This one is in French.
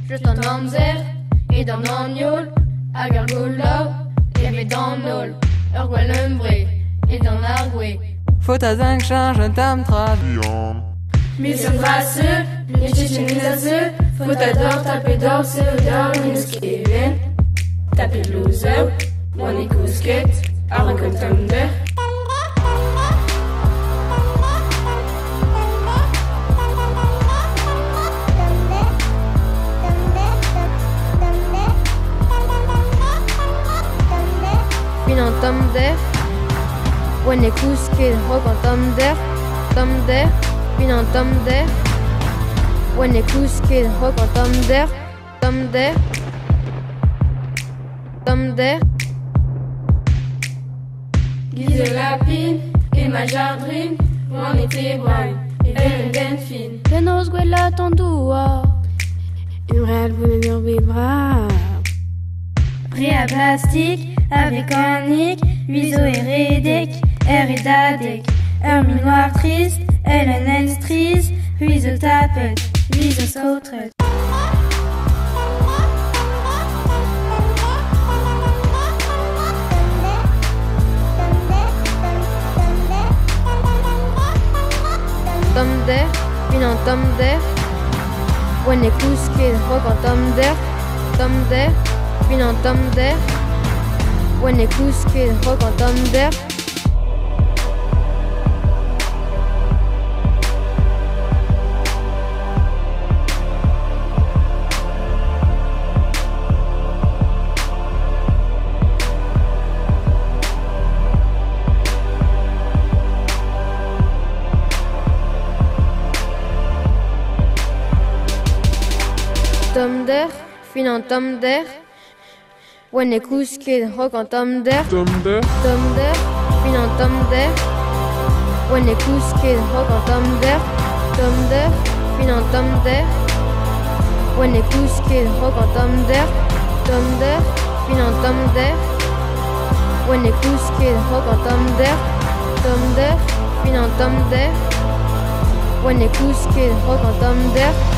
Just an amzer, et an aniol, hag ar golau, evet an ol, ur gwell umbre, et an argwe. Faut à zinc change un tam travion. Mis an vasse, ne chichen mis a se, faut à d'or tape d'or se d'or minus keven. Tape loser, one e kousket, ar rekol thunder. Fin en tom d'air, when e kousket rock en tom d'air, fin en tom d'air, when e kousket rock en tom d'air, tom d'air. Guise lapine, et ma jardrine, on était brun, et ben delphine. Penos gwella tandoua, Imreal boulevard bibra. Ria plastique, avec anique, huiseau et rédec, air et dadec, un noir triste, elle strise, huiseau tapette, huiseau sautrette. Tom d'air, fin en tom d'air, when e kousket rock en tom d'air, fin en tom d'air, when e kousket rock en tom d'air. Tom d'air, fin en tom d'air, when e kousket rock en tom d'air, fin en tom d'air, when e kousket rock en tom d'air, fin en tom d'air, when e kousket rock en tom d'air, fin en tom d'air, when e kousket rock en tom d'air, fin en tom d'air, when e kousket rock en tom d'air.